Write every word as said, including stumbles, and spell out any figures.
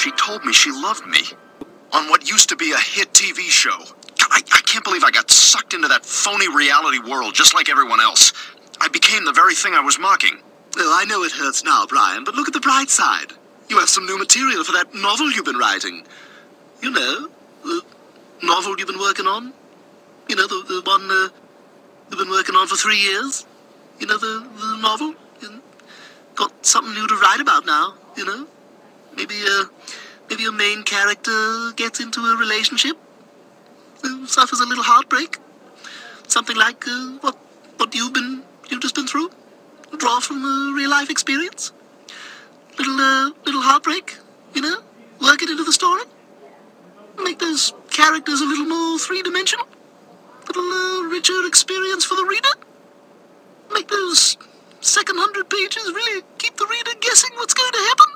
she told me she loved me. On what used to be a hit T V show. I, I can't believe I got sucked into that phony reality world just like everyone else. I became the very thing I was mocking. Oh, I know it hurts now, Brian, but look at the bright side. You have some new material for that novel you've been writing. You know, the novel you've been working on. You know, the, the one uh, you've been working on for three years. You know, the, the novel. You got something new to write about now, you know. Maybe, uh, maybe your main character gets into a relationship, uh, suffers a little heartbreak. Something like uh, what, what you've been, you've just been through. Draw from a real-life experience. Little, uh, little heartbreak, you know? Work it into the story. Make those characters a little more three-dimensional. Little, uh, richer experience for the reader. Make those second hundred pages really keep the reader guessing what's going to happen.